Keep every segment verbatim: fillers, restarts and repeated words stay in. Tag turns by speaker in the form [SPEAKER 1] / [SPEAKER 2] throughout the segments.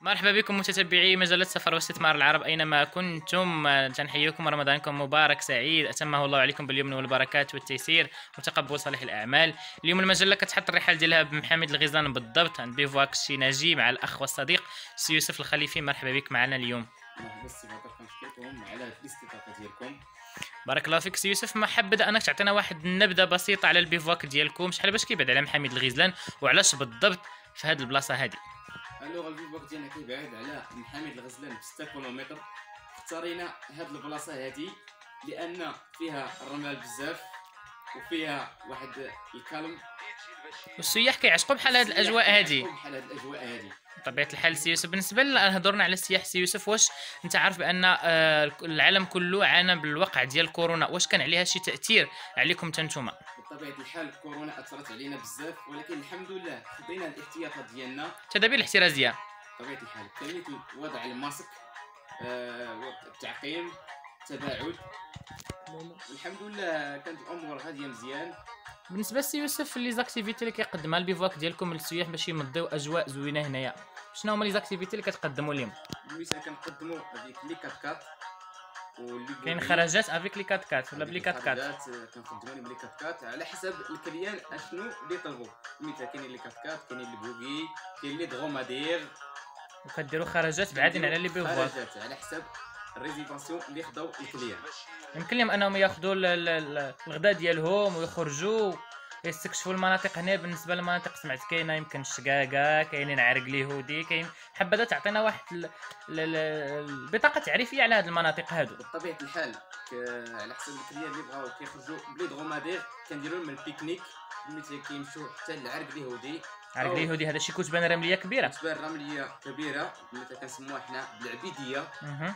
[SPEAKER 1] مرحبا بكم متتبعي مجلة سفر واستثمار العرب أينما كنتم. تنحييكم، رمضانكم مبارك سعيد، أتمه الله عليكم باليمن والبركات والتيسير وتقبل صالح الأعمال. اليوم المجلة كتحط الرحال ديالها بمحمد الغزلان بالضبط عند بيفواك شي ناجي مع الأخ والصديق سي يوسف الخليفي. مرحبا بك معنا اليوم.
[SPEAKER 2] مرحبا السي بكر، كنشكركم على هذه الاستضافه ديالكم.
[SPEAKER 1] بارك الله فيك سي يوسف. ما حبذا انك تعطينا واحد النبذه بسيطه على البيفواك ديالكم، شحال باش كيبعد على محمد الغزلان وعلاش بالضبط في هذه البلاصه هذه؟
[SPEAKER 2] الوغ البيفواك ديالنا كيبعد على محمد الغزلان ب ستة كيلومتر. اختارينا هذه البلاصه هذه لان فيها الرمال بزاف وفيها واحد الكالم،
[SPEAKER 1] والسياح كيعشقوا بحال هذه الاجواء هذه.
[SPEAKER 2] بحال هذه الاجواء هذه
[SPEAKER 1] بطبيعه الحال سي يوسف، بالنسبه لنا هضرنا على السياح سي يوسف، واش انت عارف بان آه، العالم كله عانى بالوقع ديال كورونا، واش كان عليها شي تاثير عليكم تنتوما؟
[SPEAKER 2] بطبيعه الحال كورونا اثرت علينا بزاف، ولكن الحمد لله خدينا الاحتياطات ديالنا.
[SPEAKER 1] التدابير الاحترازيه
[SPEAKER 2] بطبيعه الحال كاين وضع الماسك، آه، التعقيم، التباعد، والحمد لله كانت الامور غاديه مزيان.
[SPEAKER 1] بالنسبه لسي يوسف، لي زاكتيفيتي اللي كيقدمها البيفواك ديالكم للسياح باش يمضيو اجواء زوينه هنايا، شنو هما لي زاكتيفيتي اللي كتقدموا لهم؟
[SPEAKER 2] مثلا كنقدموا هذيك لي كات كات، واللي
[SPEAKER 1] كاين خرجات افيك لي كات كات ولا بلي كات كات؟
[SPEAKER 2] كنخدموا لهم بلي كات كات على حسب الكليان اشنو اللي طلبوا. مثلا كاينين لي كات كات، كاينين لي بوغي، كاين لي دغومادير،
[SPEAKER 1] وكديروا خرجات بعادين على لي بيفواك
[SPEAKER 2] خرجات على حسب الريزيفاسيون اللي خداو الكليان.
[SPEAKER 1] يمكن لهم انهم ياخذوا الغداء ديالهم ويخرجوا يستكشفوا المناطق هنا. بالنسبه للمناطق سمعت كاينه يمكن الشقاقه، كاينين عرق اليهودي، كاين حبذا تعطينا واحد ال- ال- ال- البطاقه تعريفيه على هذه المناطق هادو.
[SPEAKER 2] بطبيعه الحال ك- على حسب الكليان اللي بغاو كيخرجوا بلي دغومادير كنديروا لهم البيكنيك، مثلا كيمشيو حتى للعرق اليهودي.
[SPEAKER 1] عرق اليهودي هذا شي كتبان رمليه كبيره،
[SPEAKER 2] كتبان رمليه كبيره مثلا كنسموها حنا بالعبيديه.
[SPEAKER 1] اها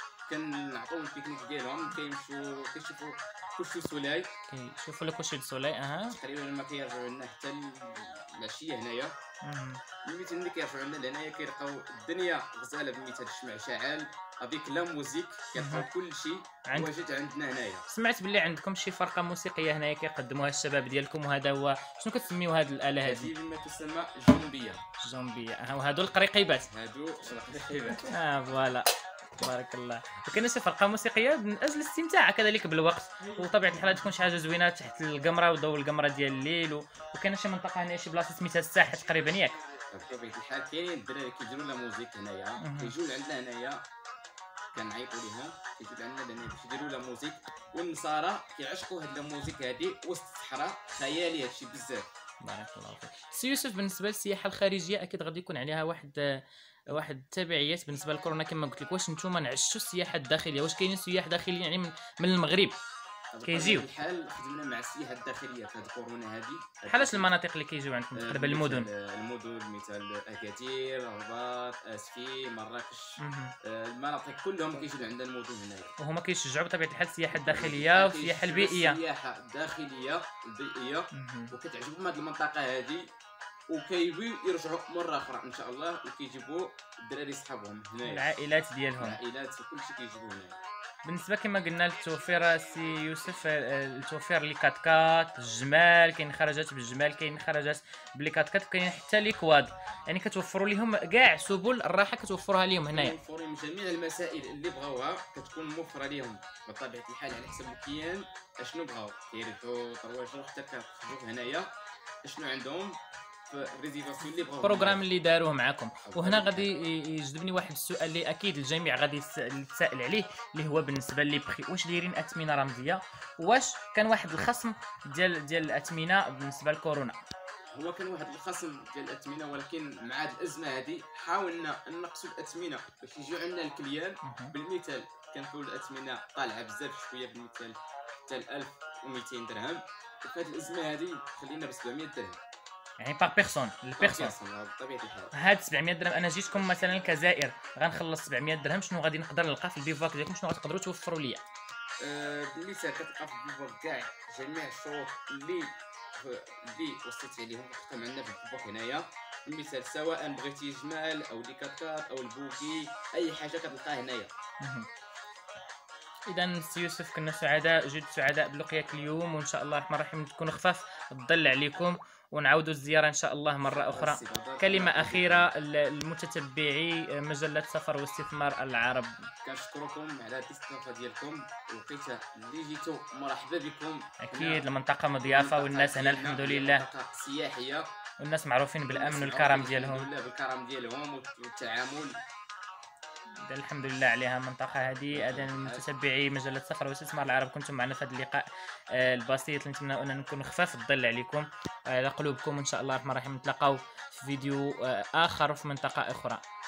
[SPEAKER 2] كنعطيو البيكنيك ديالهم، كيمشيو كيشوفوا كلشي سولاي،
[SPEAKER 1] كيشوفوا لك واش السولاي. اها
[SPEAKER 2] تقريبا ما كيرجعوا لنا حتى العشيه هنايا.
[SPEAKER 1] مهم.
[SPEAKER 2] المثال ملي كيرجعوا لنا لهنايا كيلقاو الدنيا غزاله، بمثال الشمع شاعل افيك لا موزيك، كيلقاو كلشي
[SPEAKER 1] عند-
[SPEAKER 2] واجد عندنا هنايا.
[SPEAKER 1] سمعت باللي عندكم شي فرقه موسيقيه هنايا كيقدموها الشباب ديالكم، وهذا هو شنو كتسميو هذه الاله هذه؟
[SPEAKER 2] هذه ما تسمى جنوبيه.
[SPEAKER 1] الجومبيه. اه وهادو القريقيبات.
[SPEAKER 2] هادو شرقيات.
[SPEAKER 1] اه فوالا تبارك الله. وكاين شي فرقه موسيقيه من اجل الاستمتاع كذلك بالوقت، وطبيعه الحال تكون شي حاجه زوينه تحت القمره وضوء القمره ديال الليل و... وكاين شي منطقه هنا شي بلاصه سميتها الساحه تقريبا ياك؟
[SPEAKER 2] بطبيعه الحال كاينين الدراري كيديروا لنا موزيك هنايا، كيجيو لعندنا هنايا كنعيطوا ليهم كيجيو لعندنا لهنا باش يديروا لا موزيك. والنصارى كيعشقوا هاد لا موزيك هادي وسط الصحراء، خيالي هادشي بزاف.
[SPEAKER 1] بارك الله فيك سي يوسف. بالنسبه للسياحه الخارجيه اكيد غادي يكون عليها واحد واحد التبعيات بالنسبه لكورونا كما قلت لك. واش نتوما نعشوا السياحه الداخليه؟ واش كاينين سياح داخليين يعني من, من المغرب كيجيو؟
[SPEAKER 2] الحال خدمنا مع السياحه الداخليه في هاد كورونا هادي.
[SPEAKER 1] بحالاش المناطق اللي كيجيو عندكم تقريبا المدن؟
[SPEAKER 2] المدن مثال اكادير، الرباط، اسفي، مراكش،
[SPEAKER 1] مهم.
[SPEAKER 2] آه، المناطق كلهم كيجيو عندنا المدن هنايا،
[SPEAKER 1] وهما كيشجعوا بطبيعه الحال السياحه الداخليه والسياحه البيئيه.
[SPEAKER 2] السياحه الداخليه البيئيه،
[SPEAKER 1] مهم.
[SPEAKER 2] وكتعجبهم هاد المنطقه هادي، وكيبغيو يرجعوا مره اخرى ان شاء الله، وكيجيبوا الدراري صحابهم هنايا،
[SPEAKER 1] العائلات ديالهم.
[SPEAKER 2] العائلات وكلشي كيجيبوا هنايا.
[SPEAKER 1] بالنسبه كما قلنا للتوفير سي يوسف، آه، التوفير لي كات كات الجمال، كاين خرجات بالجمال، كاين خرجات بلي كات كات، وكاين حتى لي كواد، يعني كتوفروا لهم كاع سبل الراحه كتوفروها لهم هنايا.
[SPEAKER 2] موفرين جميع المسائل اللي بغاوها كتكون موفره لهم بطبيعه الحال على حسب الكيان اشنو بغاو، كيربحوا طرواجو حتى كتخرجوا هنايا اشنو عندهم في الريزيفاسيون اللي بغاو،
[SPEAKER 1] البروغرام اللي داروه معكم. وهنا غادي يجذبني واحد السؤال اللي اكيد الجميع غادي يتساءل عليه، اللي هو بالنسبه لي بخي، واش دايرين اثمنه رمزيه؟ واش كان واحد الخصم ديال ديال الاثمنه بالنسبه لكورونا؟
[SPEAKER 2] هو كان واحد الخصم ديال الاثمنه، ولكن مع هذه الازمه هذه حاولنا ان نقصوا الاثمنه باش يجيو عندنا الكليان. بالمثال كنحاول الاثمنه طالعه بزاف شويه، بالمثال حتى ألف ومئتين درهم، وفي هذه الازمه هذه خلينا ب سبعمية درهم
[SPEAKER 1] يعني باغ بيرسون البيرسون.
[SPEAKER 2] بطبيعه الحال
[SPEAKER 1] هاد سبعمية درهم انا جيتكم مثلا كزائر غنخلص سبعمية درهم، شنو غادي نقدر نلقى في البيفواك ديالكم؟ شنو غتقدروا توفروا ليا؟
[SPEAKER 2] آه، بالمثال كتلقى في البيفواك كاع جميع الشروط اللي اللي وصيت عليهم كتكون عندنا في البيفواك هنايا. بالمثال سواء بغيتي جمال او لي كاتات او البوكي، اي حاجه كتلقاها هنايا.
[SPEAKER 1] اذا سي يوسف كنا سعداء، جد سعداء بلقياك اليوم، وان شاء الله الرحمن الرحيم تكونوا خفاف الظل عليكم، ونعاودوا الزياره ان شاء الله مره اخرى. كلمه اخيره للمتتبعي مجله سفر واستثمار العرب.
[SPEAKER 2] كنشكركم على الاستضافه ديالكم، وقيته اللي جيتوا مرحبا بكم.
[SPEAKER 1] اكيد المنطقه مضيافه والناس هنا الحمد لله
[SPEAKER 2] منطقه سياحيه،
[SPEAKER 1] والناس معروفين بالامن والكرم ديالهم.
[SPEAKER 2] الحمد لله بالكرم ديالهم والتعامل.
[SPEAKER 1] الحمد لله عليها المنطقة هذه. هذا متتبعي مجلة سفر واستثمار العرب، كنتم معنا في هذا اللقاء آه البسيط. نتمنى أن نكون خفاف الظل عليكم على آه قلوبكم، وإن شاء الله الرحمن الرحيم نتلاقاو في فيديو آه آخر في منطقة أخرى.